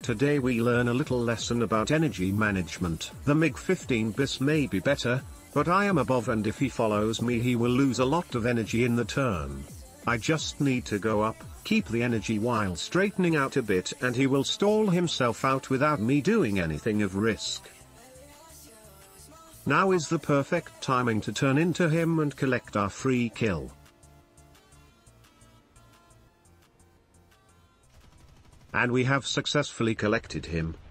Today we learn a little lesson about energy management. The MiG-15 bis may be better, but I am above, and if he follows me he will lose a lot of energy in the turn. I just need to go up, keep the energy while straightening out a bit, and he will stall himself out without me doing anything of risk. Now is the perfect timing to turn into him and collect our free kill. And we have successfully collected him.